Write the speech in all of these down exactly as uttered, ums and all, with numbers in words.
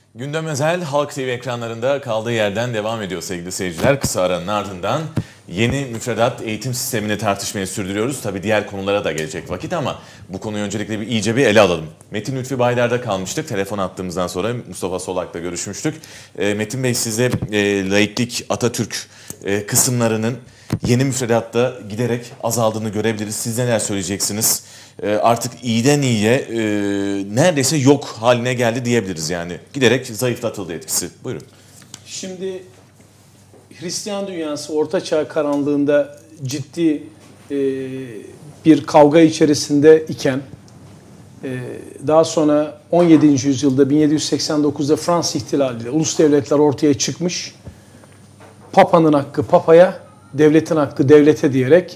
Gündem Özel Halk T V ekranlarında kaldığı yerden devam ediyor sevgili seyirciler. Kısa aranın ardından yeni müfredat eğitim sistemini tartışmaya sürdürüyoruz. Tabii diğer konulara da gelecek vakit ama bu konuyu öncelikle bir iyice bir ele alalım. Metin Lütfi Baydar'da kalmıştık. Telefon attığımızdan sonra Mustafa Solak'la görüşmüştük. E, Metin Bey, size e, laiklik, Atatürk e, kısımlarının yeni müfredatta giderek azaldığını görebiliriz. Siz neler söyleyeceksiniz? E, artık iyiden iyiye e, neredeyse yok haline geldi diyebiliriz yani. Giderek zayıflatıldı etkisi. Buyurun. Şimdi Hristiyan dünyası Orta Çağ karanlığında ciddi e, bir kavga içerisinde iken e, daha sonra on yedinci yüzyılda bin yedi yüz seksen dokuzda Fransız ihtilaliyle ulus devletler ortaya çıkmış. Papanın hakkı papaya, devletin hakkı devlete diyerek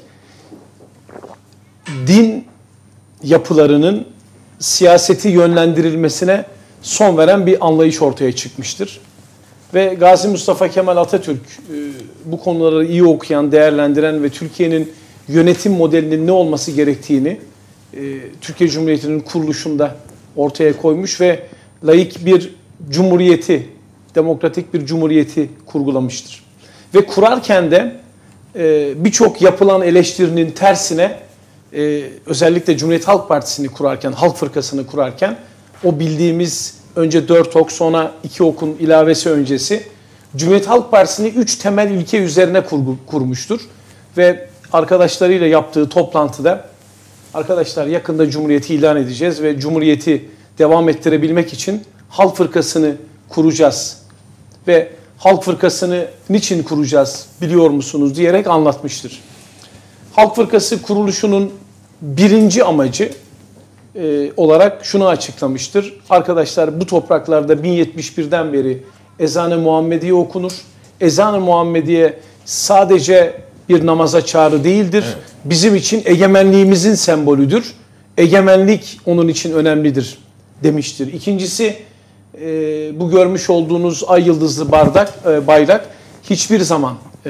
din yapılarının siyaseti yönlendirilmesine son veren bir anlayış ortaya çıkmıştır. Ve Gazi Mustafa Kemal Atatürk bu konuları iyi okuyan, değerlendiren ve Türkiye'nin yönetim modelinin ne olması gerektiğini Türkiye Cumhuriyeti'nin kuruluşunda ortaya koymuş ve laik bir cumhuriyeti, demokratik bir cumhuriyeti kurgulamıştır. Ve kurarken de birçok yapılan eleştirinin tersine özellikle Cumhuriyet Halk Partisi'ni kurarken, Halk Fırkası'nı kurarken o bildiğimiz önce dört ok sonra iki okun ilavesi öncesi Cumhuriyet Halk Partisi'ni üç temel ilke üzerine kurgu, kurmuştur. Ve arkadaşlarıyla yaptığı toplantıda arkadaşlar yakında Cumhuriyeti ilan edeceğiz ve Cumhuriyeti devam ettirebilmek için Halk Fırkası'nı kuracağız. Ve Halk Fırkası'nı niçin kuracağız biliyor musunuz diyerek anlatmıştır. Halk Fırkası kuruluşunun birinci amacı e, olarak şunu açıklamıştır. Arkadaşlar bu topraklarda bin yetmiş birden beri Ezan-ı Muhammediye okunur. Ezan-ı Muhammediye sadece bir namaza çağrı değildir. Evet. Bizim için egemenliğimizin sembolüdür. Egemenlik onun için önemlidir demiştir. İkincisi e, bu görmüş olduğunuz ay yıldızlı bardak, e, bayrak hiçbir zaman e,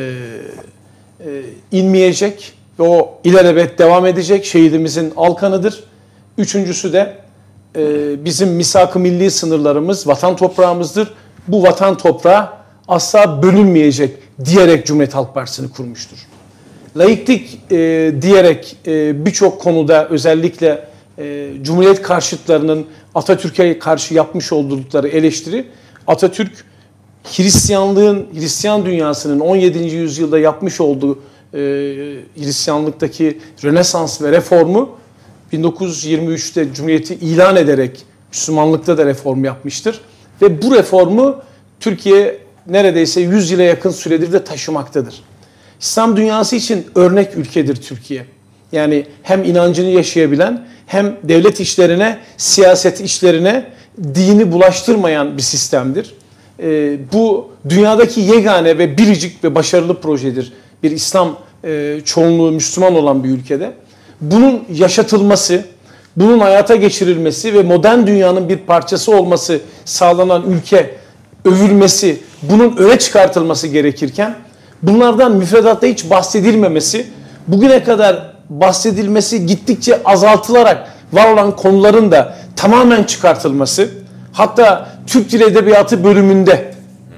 e, inmeyecek ve o ilelebet devam edecek, şehidimizin alkanıdır. Üçüncüsü de e, bizim misak-ı milli sınırlarımız vatan toprağımızdır. Bu vatan toprağı asla bölünmeyecek diyerek Cumhuriyet Halk Partisi'ni kurmuştur. Laiklik e, diyerek e, birçok konuda özellikle e, Cumhuriyet karşıtlarının Atatürk'e karşı yapmış oldukları eleştiri, Atatürk Hristiyanlığın, Hristiyan dünyasının on yedinci yüzyılda yapmış olduğu e, Hristiyanlıktaki Rönesans ve reformu bin dokuz yüz yirmi üçte Cumhuriyeti ilan ederek Müslümanlıkta da reform yapmıştır. Ve bu reformu Türkiye neredeyse yüz yıla yakın süredir de taşımaktadır. İslam dünyası için örnek ülkedir Türkiye. Yani hem inancını yaşayabilen hem devlet işlerine, siyaset işlerine dini bulaştırmayan bir sistemdir. Ee, bu dünyadaki yegane ve biricik ve başarılı projedir. Bir İslam e, çoğunluğu Müslüman olan bir ülkede. Bunun yaşatılması, bunun hayata geçirilmesi ve modern dünyanın bir parçası olması sağlanan ülke övülmesi, bunun öne çıkartılması gerekirken bunlardan müfredatta hiç bahsedilmemesi, bugüne kadar bahsedilmesi gittikçe azaltılarak var olan konuların da tamamen çıkartılması, hatta Türk Dili Edebiyatı bölümünde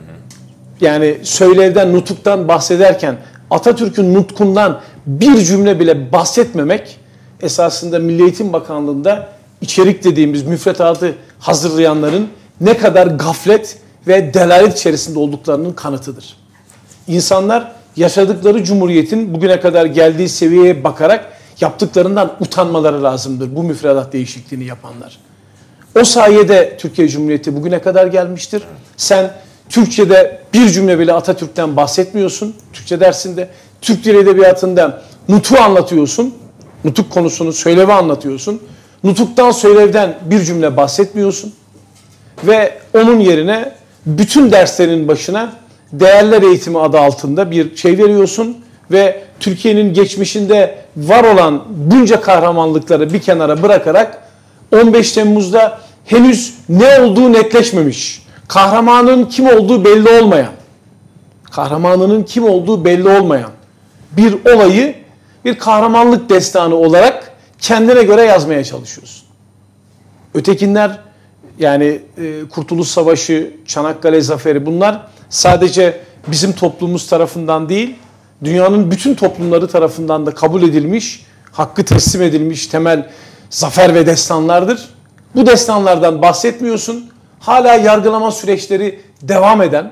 yani söylevden, nutuktan bahsederken Atatürk'ün nutkundan bir cümle bile bahsetmemek esasında Milli Eğitim Bakanlığı'nda içerik dediğimiz müfredatı hazırlayanların ne kadar gaflet ve delalet içerisinde olduklarının kanıtıdır. İnsanlar yaşadıkları cumhuriyetin bugüne kadar geldiği seviyeye bakarak yaptıklarından utanmaları lazımdır bu müfredat değişikliğini yapanlar. O sayede Türkiye Cumhuriyeti bugüne kadar gelmiştir. Sen Türkçe'de bir cümle bile Atatürk'ten bahsetmiyorsun. Türkçe dersinde Türk Dili Edebiyatı'nda nutuğu anlatıyorsun. Nutuk konusunu, söylevi anlatıyorsun. Nutuktan, söylevden bir cümle bahsetmiyorsun. Ve onun yerine bütün derslerin başına değerler eğitimi adı altında bir şey veriyorsun. Ve Türkiye'nin geçmişinde var olan bunca kahramanlıkları bir kenara bırakarak on beş Temmuz'da henüz ne olduğu netleşmemiş, kahramanın kim olduğu belli olmayan, kahramanının kim olduğu belli olmayan bir olayı bir kahramanlık destanı olarak kendine göre yazmaya çalışıyorsun. Ötekinler Yani e, Kurtuluş Savaşı, Çanakkale Zaferi, bunlar sadece bizim toplumumuz tarafından değil, dünyanın bütün toplumları tarafından da kabul edilmiş, hakkı teslim edilmiş temel zafer ve destanlardır. Bu destanlardan bahsetmiyorsun. Hala yargılama süreçleri devam eden,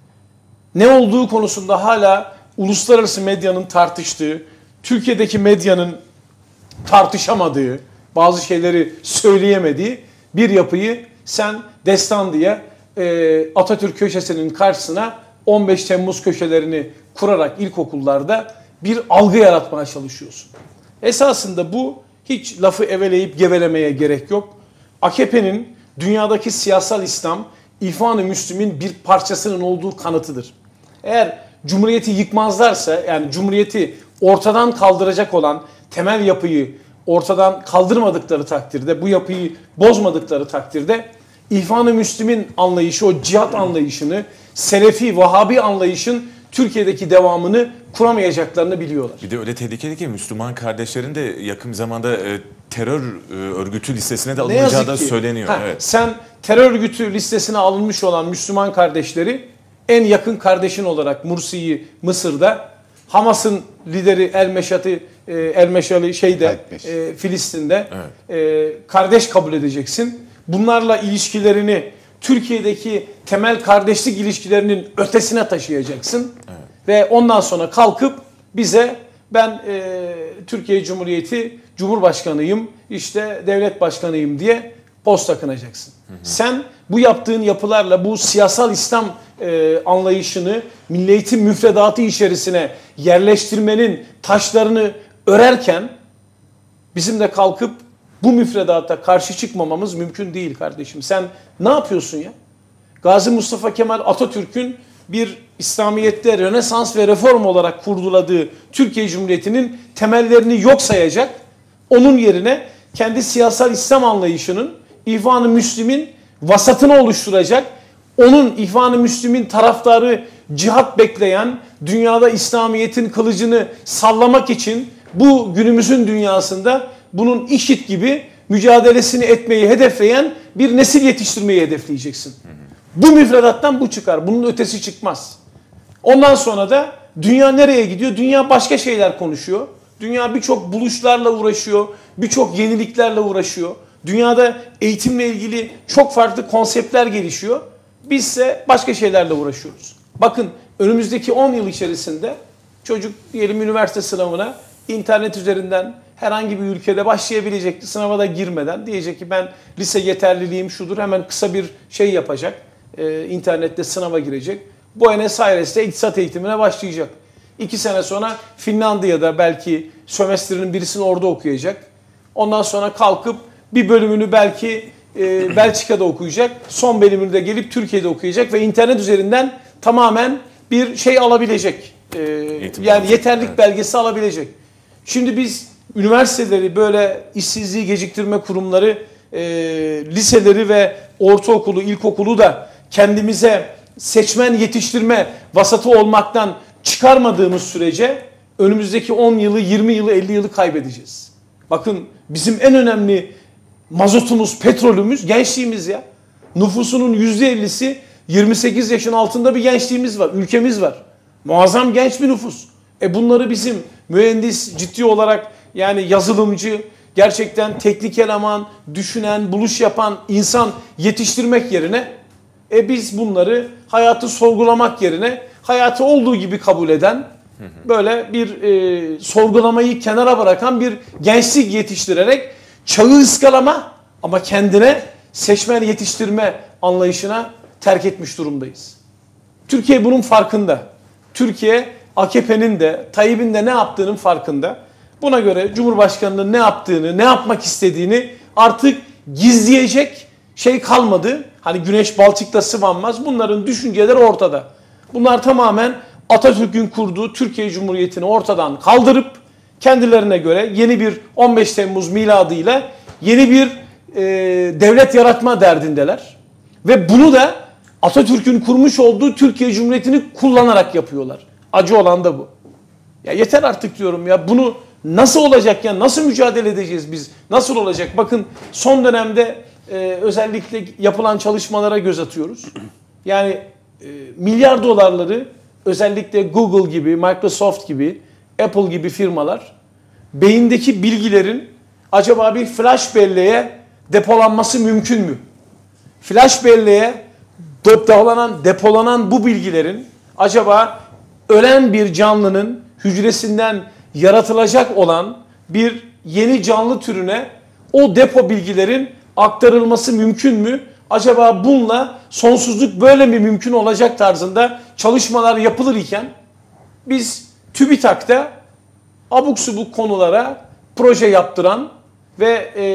ne olduğu konusunda hala uluslararası medyanın tartıştığı, Türkiye'deki medyanın tartışamadığı, bazı şeyleri söyleyemediği bir yapıyı sen destan diye e, Atatürk köşesinin karşısına on beş Temmuz köşelerini kurarak ilkokullarda bir algı yaratmaya çalışıyorsun. Esasında bu hiç lafı eveleyip gevelemeye gerek yok. A K P'nin dünyadaki siyasal İslam, İhvan-ı Müslümin bir parçasının olduğu kanıtıdır. Eğer Cumhuriyeti yıkmazlarsa, yani Cumhuriyeti ortadan kaldıracak olan temel yapıyı ortadan kaldırmadıkları takdirde, bu yapıyı bozmadıkları takdirde İhvan-ı Müslümin anlayışı, o cihat anlayışını, Selefi, Vahabi anlayışın Türkiye'deki devamını kuramayacaklarını biliyorlar. Bir de öyle tehlikeli ki Müslüman kardeşlerin de yakın zamanda e, terör e, örgütü listesine de alınacağı da söyleniyor. Ha, evet. Sen terör örgütü listesine alınmış olan Müslüman kardeşleri en yakın kardeşin olarak Mursi'yi Mısır'da, Hamas'ın lideri El Meşati, e, El Meşali şeyde e, Filistin'de evet. e, kardeş kabul edeceksin. Bunlarla ilişkilerini Türkiye'deki temel kardeşlik ilişkilerinin ötesine taşıyacaksın. Evet. Ve ondan sonra kalkıp bize ben e, Türkiye Cumhuriyeti Cumhurbaşkanıyım, işte devlet başkanıyım diye post takınacaksın. Hı hı. Sen bu yaptığın yapılarla bu siyasal İslam e, anlayışını milli eğitim müfredatı içerisine yerleştirmenin taşlarını örerken bizim de kalkıp bu müfredata karşı çıkmamamız mümkün değil kardeşim. Sen ne yapıyorsun ya? Gazi Mustafa Kemal Atatürk'ün bir İslamiyet'te Rönesans ve reform olarak kurduladığı Türkiye Cumhuriyeti'nin temellerini yok sayacak, onun yerine kendi siyasal İslam anlayışının İhvan-ı Müslümin vasatını oluşturacak, onun İhvan-ı Müslümin taraftarı cihat bekleyen, dünyada İslamiyet'in kılıcını sallamak için bu günümüzün dünyasında bunun IŞİD gibi mücadelesini etmeyi hedefleyen bir nesil yetiştirmeyi hedefleyeceksin. Bu müfredattan bu çıkar. Bunun ötesi çıkmaz. Ondan sonra da dünya nereye gidiyor? Dünya başka şeyler konuşuyor. Dünya birçok buluşlarla uğraşıyor. Birçok yeniliklerle uğraşıyor. Dünyada eğitimle ilgili çok farklı konseptler gelişiyor. Biz ise başka şeylerle uğraşıyoruz. Bakın önümüzdeki on yıl içerisinde çocuk diyelim üniversite sınavına internet üzerinden herhangi bir ülkede başlayabilecek, sınava da girmeden diyecek ki ben lise yeterliliğim şudur, hemen kısa bir şey yapacak, ee, internette sınava girecek. Buenos Aires'te iktisat eğitimine başlayacak. İki sene sonra Finlandiya'da belki sömestrinin birisini orada okuyacak. Ondan sonra kalkıp bir bölümünü belki e, Belçika'da okuyacak. Son bölümünü de gelip Türkiye'de okuyacak ve internet üzerinden tamamen bir şey alabilecek. E, yani yeterlilik evet. belgesi alabilecek. Şimdi biz üniversiteleri, böyle işsizliği geciktirme kurumları, e, liseleri ve ortaokulu, ilkokulu da kendimize seçmen yetiştirme vasatı olmaktan çıkarmadığımız sürece önümüzdeki on yılı, yirmi yılı, elli yılı kaybedeceğiz. Bakın bizim en önemli mazotumuz, petrolümüz gençliğimiz ya. Nüfusunun yüzde ellisi yirmi sekiz yaşın altında bir gençliğimiz var, ülkemiz var. Muazzam genç bir nüfus. E bunları bizim mühendis, ciddi olarak yani yazılımcı, gerçekten teknik eleman, düşünen, buluş yapan insan yetiştirmek yerine e biz bunları hayatı sorgulamak yerine hayatı olduğu gibi kabul eden, böyle bir e, sorgulamayı kenara bırakan bir gençlik yetiştirerek çağı ıskalama ama kendine seçmen yetiştirme anlayışına terk etmiş durumdayız. Türkiye bunun farkında. Türkiye A K P'nin de Tayyip'in de ne yaptığının farkında. Buna göre Cumhurbaşkanı'nın ne yaptığını, ne yapmak istediğini artık gizleyecek şey kalmadı. Hani güneş balçıkta sıvanmaz. Bunların düşünceleri ortada. Bunlar tamamen Atatürk'ün kurduğu Türkiye Cumhuriyeti'ni ortadan kaldırıp kendilerine göre yeni bir on beş Temmuz miladıyla yeni bir e, devlet yaratma derdindeler. Ve bunu da Atatürk'ün kurmuş olduğu Türkiye Cumhuriyeti'ni kullanarak yapıyorlar. Acı olan da bu. Ya yeter artık diyorum ya, bunu nasıl olacak ya, nasıl mücadele edeceğiz biz? Nasıl olacak? Bakın son dönemde e, özellikle yapılan çalışmalara göz atıyoruz. Yani e, milyar dolarları özellikle Google gibi, Microsoft gibi, Apple gibi firmalar beyindeki bilgilerin acaba bir flash belleğe depolanması mümkün mü? Flash belleğe depolanan, depolanan bu bilgilerin acaba ölen bir canlının hücresinden yaratılacak olan bir yeni canlı türüne o depo bilgilerin aktarılması mümkün mü? Acaba bununla sonsuzluk böyle mi mümkün olacak tarzında çalışmalar yapılır iken biz TÜBİTAK'ta abuk subuk konulara proje yaptıran ve e,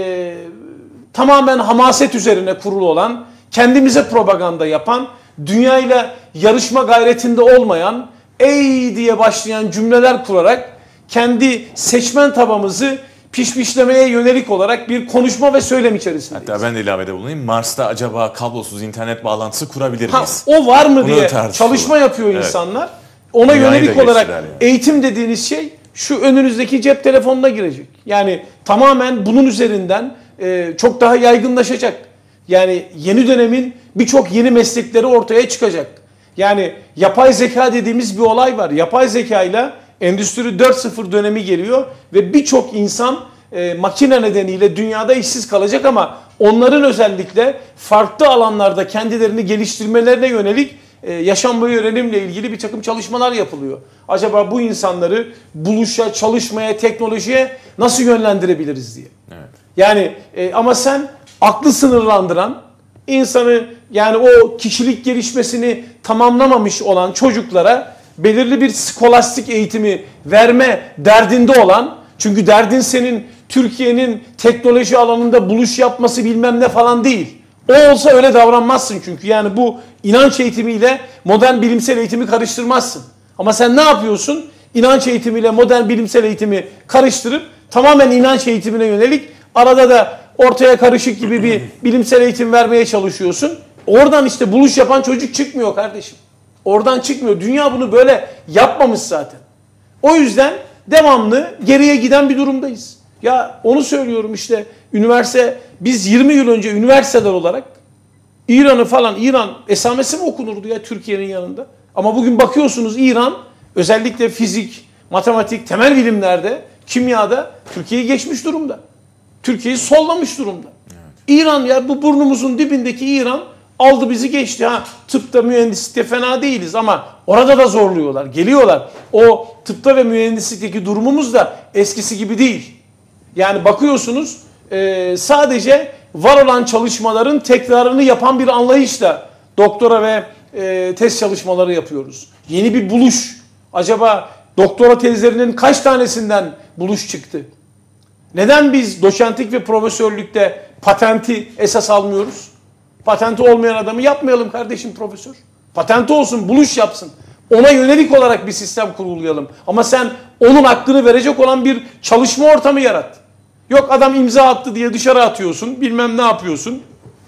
tamamen hamaset üzerine kurulu olan, kendimize propaganda yapan, dünyayla yarışma gayretinde olmayan, ey diye başlayan cümleler kurarak kendi seçmen tabamızı pişpişlemeye yönelik olarak bir konuşma ve söylem içerisindeyiz. Hatta ben de ilavede bulunayım. Mars'ta acaba kablosuz internet bağlantısı kurabilir Ha, miyiz? o var mı Bunu diye tartışıyorlar. çalışma yapıyor Evet. insanlar. Ona Dünyayı yönelik da olarak geçtiler yani. eğitim dediğiniz şey şu önünüzdeki cep telefonuna girecek. Yani tamamen bunun üzerinden e, çok daha yaygınlaşacak. Yani yeni dönemin birçok yeni meslekleri ortaya çıkacak. Yani yapay zeka dediğimiz bir olay var. Yapay zekayla Endüstri dört nokta sıfır dönemi geliyor ve birçok insan e, makine nedeniyle dünyada işsiz kalacak ama onların özellikle farklı alanlarda kendilerini geliştirmelerine yönelik e, yaşam boyu öğrenimle ilgili bir takım çalışmalar yapılıyor. Acaba bu insanları buluşa, çalışmaya, teknolojiye nasıl yönlendirebiliriz diye. Evet. Yani e, ama sen aklı sınırlandıran, insanı yani o kişilik gelişmesini tamamlamamış olan çocuklara belirli bir skolastik eğitimi verme derdinde olan, çünkü derdin senin Türkiye'nin teknoloji alanında buluş yapması bilmem ne falan değil. O olsa öyle davranmazsın çünkü. Yani bu inanç eğitimiyle modern bilimsel eğitimi karıştırmazsın. Ama sen ne yapıyorsun? İnanç eğitimiyle modern bilimsel eğitimi karıştırıp tamamen inanç eğitimine yönelik arada da ortaya karışık gibi bir bilimsel eğitim vermeye çalışıyorsun. Oradan işte buluş yapan çocuk çıkmıyor kardeşim. Oradan çıkmıyor. Dünya bunu böyle yapmamış zaten. O yüzden devamlı geriye giden bir durumdayız. Ya onu söylüyorum işte, üniversite, biz yirmi yıl önce üniversiteler olarak İran'ı falan, İran esamesi mi okunurdu ya Türkiye'nin yanında? Ama bugün bakıyorsunuz İran özellikle fizik, matematik, temel bilimlerde, kimyada Türkiye'yi geçmiş durumda. Türkiye'yi sollamış durumda. Evet. İran ya, bu burnumuzun dibindeki İran aldı bizi geçti. Ha, tıpta, mühendislikte fena değiliz ama orada da zorluyorlar. Geliyorlar. O tıpta ve mühendislikteki durumumuz da eskisi gibi değil. Yani bakıyorsunuz e, sadece var olan çalışmaların tekrarını yapan bir anlayışla doktora ve e, tez çalışmaları yapıyoruz. Yeni bir buluş. Acaba doktora tezlerinin kaç tanesinden buluş çıktı? Neden biz doçentlik ve profesörlükte patenti esas almıyoruz? Patenti olmayan adamı yapmayalım kardeşim profesör. Patenti olsun, buluş yapsın. Ona yönelik olarak bir sistem kurgulayalım. Ama sen onun hakkını verecek olan bir çalışma ortamı yarat. Yok adam imza attı diye dışarı atıyorsun, bilmem ne yapıyorsun.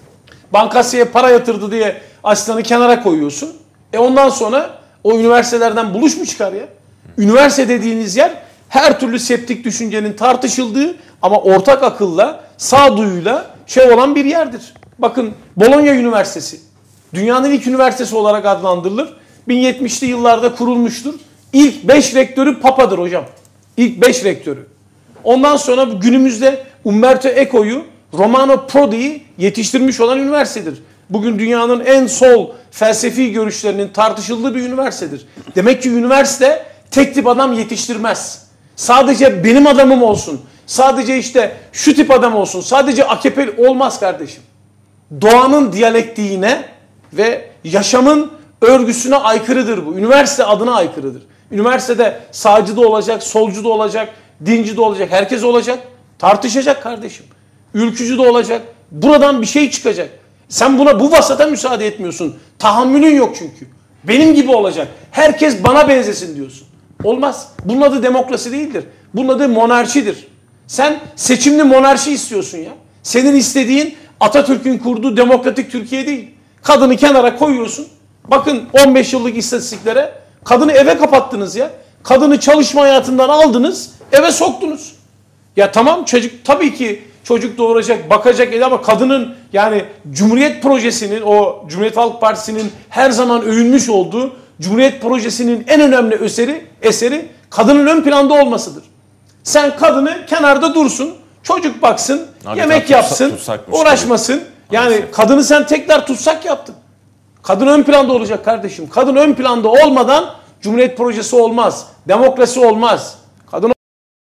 Bankasya para yatırdı diye aslanı kenara koyuyorsun. E ondan sonra o üniversitelerden buluş mu çıkar ya? Üniversite dediğiniz yer her türlü septik düşüncenin tartışıldığı ama ortak akılla, sağduyuyla şey olan bir yerdir. Bakın Bologna Üniversitesi dünyanın ilk üniversitesi olarak adlandırılır. bin yetmişli yıllarda kurulmuştur. İlk beş rektörü Papa'dır hocam. İlk beş rektörü. Ondan sonra günümüzde Umberto Eco'yu, Romano Prodi'yi yetiştirmiş olan üniversitedir. Bugün dünyanın en sol felsefi görüşlerinin tartışıldığı bir üniversitedir. Demek ki üniversite tek tip adam yetiştirmez. Sadece benim adamım olsun, sadece işte şu tip adam olsun, sadece A K P'li olmaz kardeşim. Doğanın diyalektiğine ve yaşamın örgüsüne aykırıdır bu. Üniversite adına aykırıdır. Üniversitede sağcı da olacak, solcu da olacak, dinci de olacak, herkes olacak. Tartışacak kardeşim. Ülkücü de olacak. Buradan bir şey çıkacak. Sen buna, bu vasata müsaade etmiyorsun. Tahammülün yok çünkü. Benim gibi olacak. Herkes bana benzesin diyorsun. Olmaz. Bunun adı demokrasi değildir. Bunun adı monarşidir. Sen seçimli monarşi istiyorsun ya. Senin istediğin Atatürk'ün kurduğu demokratik Türkiye değil. Kadını kenara koyuyorsun. Bakın on beş yıllık istatistiklere, kadını eve kapattınız ya. Kadını çalışma hayatından aldınız, eve soktunuz. Ya tamam, çocuk tabii ki çocuk doğuracak, bakacak ama kadının yani Cumhuriyet Projesi'nin, o Cumhuriyet Halk Partisi'nin her zaman övünmüş olduğu Cumhuriyet Projesi'nin en önemli eseri, eseri kadının ön planda olmasıdır. Sen kadını kenarda dursun, çocuk baksın, Abi, yemek tutsa, yapsın, uğraşmasın. Gibi. Yani Maalesef. Kadını sen tekrar tutsak yaptın. Kadın ön planda olacak kardeşim. Kadın ön planda olmadan Cumhuriyet Projesi olmaz. Demokrasi olmaz. Kadın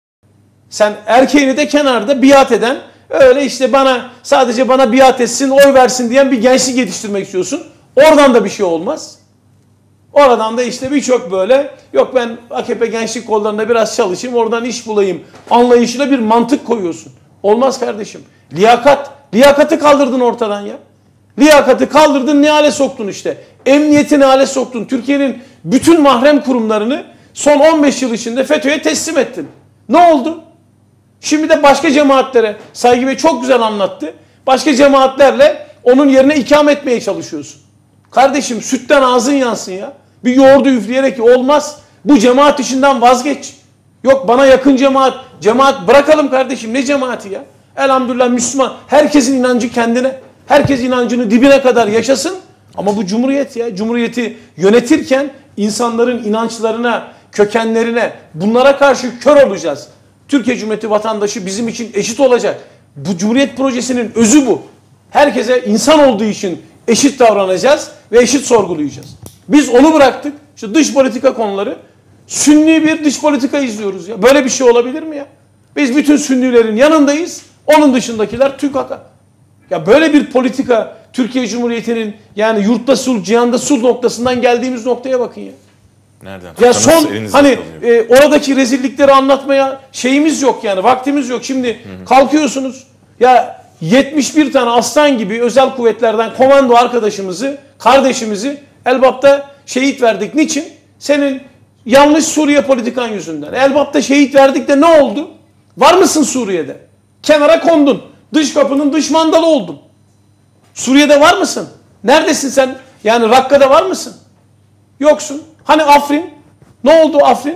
Sen erkeğini de kenarda biat eden, öyle işte bana sadece bana biat etsin, oy versin diyen bir gençlik yetiştirmek istiyorsun. Oradan da bir şey olmaz. Oradan da işte birçok böyle, yok ben A K P gençlik kollarında biraz çalışayım, oradan iş bulayım anlayışıyla bir mantık koyuyorsun. Olmaz kardeşim. Liyakat, liyakatı kaldırdın ortadan ya. Liyakatı kaldırdın, ne hale soktun işte. Emniyeti ne hale soktun. Türkiye'nin bütün mahrem kurumlarını son on beş yıl içinde FETÖ'ye teslim ettin. Ne oldu? Şimdi de başka cemaatlere, Saygı Bey çok güzel anlattı. Başka cemaatlerle onun yerine ikame etmeye çalışıyorsun. Kardeşim sütten ağzın yansın ya. Bir yoğurdu üfleyerek olmaz. Bu cemaat işinden vazgeç. Yok bana yakın cemaat. Cemaat bırakalım kardeşim. Ne cemaati ya? Elhamdülillah Müslüman. Herkesin inancı kendine. Herkes inancını dibine kadar yaşasın. Ama bu cumhuriyet ya. Cumhuriyeti yönetirken insanların inançlarına, kökenlerine, bunlara karşı kör olacağız. Türkiye Cumhuriyeti vatandaşı bizim için eşit olacak. Bu Cumhuriyet Projesi'nin özü bu. Herkese insan olduğu için eşit davranacağız ve eşit sorgulayacağız. Biz onu bıraktık. İşte dış politika konuları. Sünni bir dış politika izliyoruz ya. Böyle bir şey olabilir mi ya? Biz bütün Sünnilerin yanındayız. Onun dışındakiler TÜKAK'a. Ya böyle bir politika Türkiye Cumhuriyeti'nin yani yurtta sulh, cihanda sulh noktasından geldiğimiz noktaya bakın ya. Nereden? Ya son hani e, oradaki rezillikleri anlatmaya şeyimiz yok yani, vaktimiz yok. Şimdi hı hı. kalkıyorsunuz ya yetmiş bir tane aslan gibi özel kuvvetlerden komando arkadaşımızı, kardeşimizi Elbap'ta şehit verdik. Niçin? Senin yanlış Suriye politikan yüzünden. Elbap'ta şehit verdik de ne oldu? Var mısın Suriye'de? Kenara kondun. Dış kapının dış mandalı oldun. Suriye'de var mısın? Neredesin sen? Yani Rakka'da var mısın? Yoksun. Hani Afrin? Ne oldu Afrin?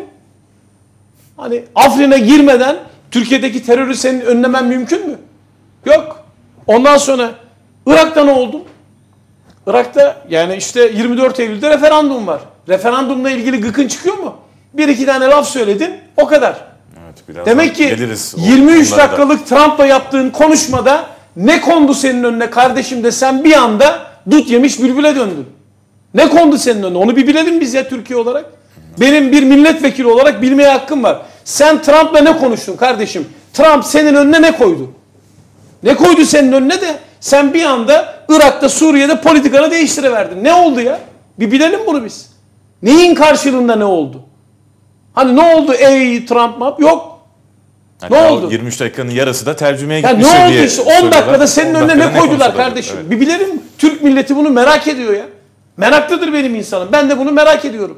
Hani Afrin'e girmeden Türkiye'deki terörü senin önlemen mümkün mü? Yok. Ondan sonra Irak'ta ne oldu? Irak'ta yani işte yirmi dört Eylül'de referandum var. Referandumla ilgili gıkın çıkıyor mu? Bir iki tane laf söyledin, o kadar. Evet, demek ki yirmi üç dakikalık Trump'la yaptığın konuşmada ne kondu senin önüne kardeşim de sen bir anda dut yemiş bülbüle döndün. Ne kondu senin önüne? Onu bir bilelim biz ya Türkiye olarak. Benim bir milletvekili olarak bilmeye hakkım var. Sen Trump'la ne konuştun kardeşim? Trump senin önüne ne koydu? Ne koydu senin önüne de sen bir anda Irak'ta, Suriye'de politikanı değiştiriverdin. Ne oldu ya? Bir bilelim bunu biz. Neyin karşılığında ne oldu? Hani ne oldu ey Trump map? Yok. Yani ne oldu? yirmi üç dakikanın yarısı da tercümeye ya gitmiş diye. Ne oldu işte? on dakikada senin önüne ne koydular kardeşim? Evet. Bir bilelim. Türk milleti bunu merak ediyor ya. Meraklıdır benim insanım. Ben de bunu merak ediyorum.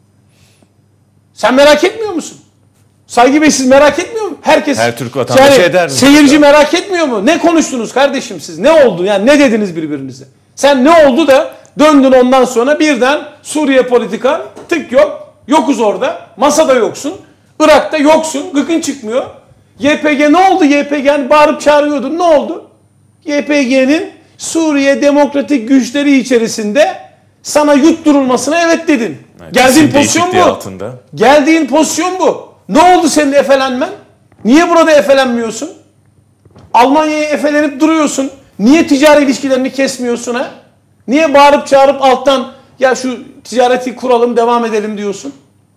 Sen merak etmiyor musun? Saygı Bey siz merak etmiyor mu? Herkes. Her Türk vatandaşı yani, eder mi? Seyirci merak etmiyor mu? Ne konuştunuz kardeşim siz? Ne oldu? Yani ne dediniz birbirinize? Sen ne oldu da döndün ondan sonra birden Suriye politika tık yok. Yokuz orada. Masada yoksun. Irak'ta yoksun. Gıkın çıkmıyor. Y P G ne oldu? Y P G'nin bağırıp çağırıyordun. Ne oldu? Y P G'nin Suriye demokratik güçleri içerisinde sana yutturulmasına evet dedin. Evet, geldiğin pozisyon bu. Altında. Geldiğin pozisyon bu. Ne oldu senin efelenmen? Niye burada efelenmiyorsun? Almanya'ya efelenip duruyorsun. Niye ticari ilişkilerini kesmiyorsun ha? Niye bağırıp çağırıp alttan ya şu ticareti kuralım devam edelim diyorsun?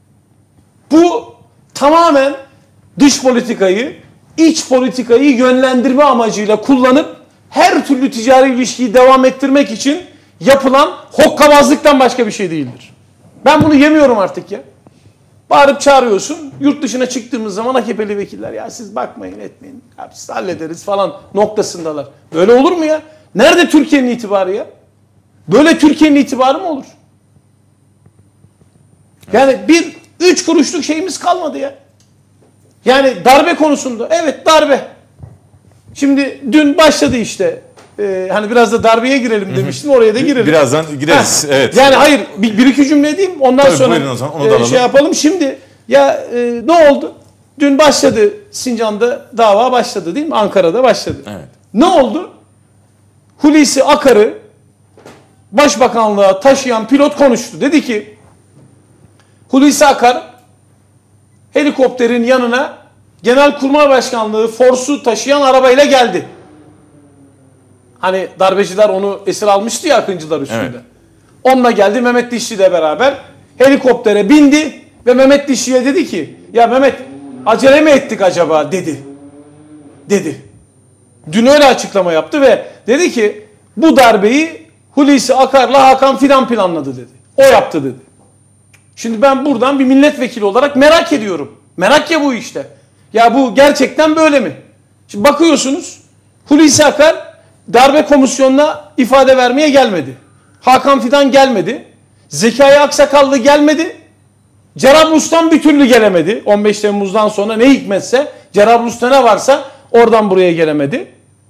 Bu tamamen dış politikayı, iç politikayı yönlendirme amacıyla kullanıp her türlü ticari ilişkiyi devam ettirmek için yapılan hokkabazlıktan başka bir şey değildir. Ben bunu yemiyorum artık ya. Bağırıp çağırıyorsun. Yurt dışına çıktığımız zaman A K P'li vekiller ya siz bakmayın etmeyin. Ya biz hallederiz falan noktasındalar. Böyle olur mu ya? Nerede Türkiye'nin itibarı ya? Böyle Türkiye'nin itibarı mı olur? Yani bir üç kuruşluk şeyimiz kalmadı ya. Yani darbe konusunda. Evet darbe. Şimdi dün başladı işte. Ee, hani biraz da darbeye girelim demiştim. Oraya da girelim. Birazdan gireriz. Ha. Evet. Yani hayır bir, bir iki cümle diyeyim. Ondan Tabii, sonra o zaman, onu da e, şey yapalım. Şimdi ya e, ne oldu? Dün başladı Sincan'da dava başladı değil mi? Ankara'da başladı. Evet. Ne oldu? Hulusi Akar'ı Başbakanlığa taşıyan pilot konuştu. Dedi ki Hulusi Akar helikopterin yanına Genelkurmay Başkanlığı forsu taşıyan arabayla geldi. Hani darbeciler onu esir almıştı ya Akıncılar üstünde. Evet. Onunla geldi Mehmet Dişli ile beraber helikoptere bindi ve Mehmet Dişli'ye dedi ki ya Mehmet acele mi ettik acaba dedi. Dedi. Dün öyle açıklama yaptı ve dedi ki bu darbeyi Hulusi Akar'la Hakan Fidan planladı dedi. O yaptı dedi. Şimdi ben buradan bir milletvekili olarak merak ediyorum. Merak ya bu işte. Ya bu gerçekten böyle mi? Şimdi bakıyorsunuz Hulusi Akar darbe komisyonuna ifade vermeye gelmedi. Hakan Fidan gelmedi. Zekai Aksakallı gelmedi. Cerablus'tan bir türlü gelemedi. on beş Temmuz'dan sonra ne hikmetse Cerablus'ta ne varsa oradan buraya gelemedi.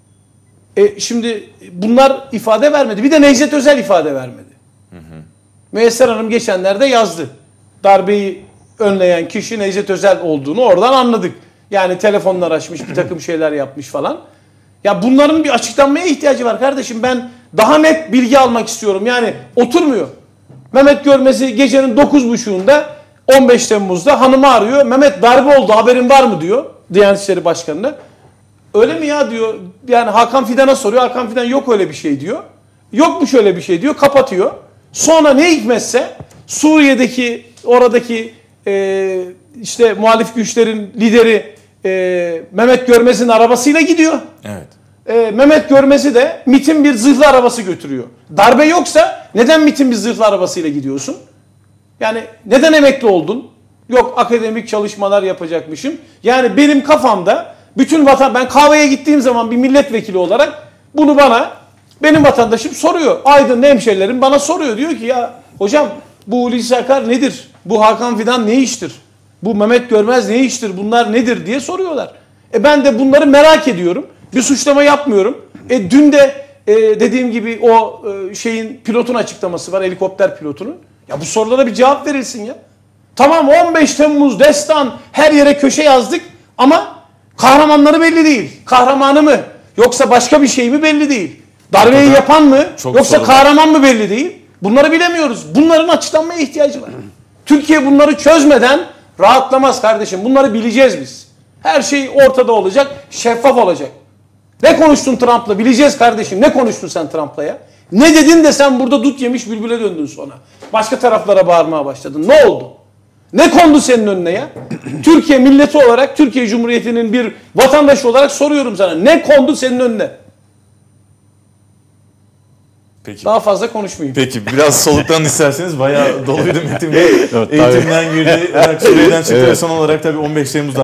E şimdi bunlar ifade vermedi. Bir de Necdet Özel ifade vermedi. Hı hı. Müyesser Hanım geçenlerde yazdı. Darbeyi önleyen kişi Necdet Özel olduğunu oradan anladık. Yani telefonlar açmış, bir takım şeyler yapmış falan. Ya bunların bir açıklanmaya ihtiyacı var kardeşim. Ben daha net bilgi almak istiyorum. Yani oturmuyor. Mehmet Görmez'i gecenin dokuz buçuğunda on beş Temmuz'da hanımı arıyor. Mehmet darbe oldu haberin var mı diyor Diyanet İşleri Başkanı'na. Öyle mi ya diyor. Yani Hakan Fidan'a soruyor. Hakan Fidan yok öyle bir şey diyor. Yokmuş öyle bir şey diyor. Kapatıyor. Sonra ne hikmetse Suriye'deki oradaki e, işte muhalif güçlerin lideri e, Mehmet Görmez'in arabasıyla gidiyor. Evet. E, Mehmet Görmez'i de MİT'in bir zırhlı arabası götürüyor. Darbe yoksa neden MİT'in bir zırhlı arabasıyla gidiyorsun? Yani neden emekli oldun? Yok akademik çalışmalar yapacakmışım. Yani benim kafamda bütün vatan, ben kahveye gittiğim zaman bir milletvekili olarak bunu bana benim vatandaşım soruyor. Aydınlı hemşerilerim bana soruyor. Diyor ki ya hocam bu Hulusi Akar nedir? Bu Hakan Fidan ne iştir? Bu Mehmet Görmez ne iştir? Bunlar nedir diye soruyorlar. E ben de bunları merak ediyorum. Bir suçlama yapmıyorum. E dün de e, dediğim gibi o e, şeyin pilotun açıklaması var. Helikopter pilotunun. Ya bu sorulara bir cevap verilsin ya. Tamam on beş Temmuz destan her yere köşe yazdık ama kahramanları belli değil. Kahramanı mı yoksa başka bir şey mi belli değil. Darbeyi yapan mı yoksa kahraman mı belli değil. Bunları bilemiyoruz. Bunların açıklanmaya ihtiyacı var. Türkiye bunları çözmeden rahatlamaz kardeşim. Bunları bileceğiz biz. Her şey ortada olacak, şeffaf olacak. Ne konuştun Trump'la bileceğiz kardeşim. Ne konuştun sen Trump'la ya? Ne dedin de sen burada dut yemiş bülbüle döndün sonra. Başka taraflara bağırmaya başladın. Ne oldu? Ne kondu senin önüne ya? Türkiye milleti olarak, Türkiye Cumhuriyeti'nin bir vatandaşı olarak soruyorum sana. Ne kondu senin önüne? Peki. Daha fazla konuşmayayım. Peki biraz soluktan isterseniz bayağı doluydu Metin Bey. Evet, eğitimden girdi, Irak Suriye'den çıktı evet. Ve son olarak tabii on beş Temmuz'da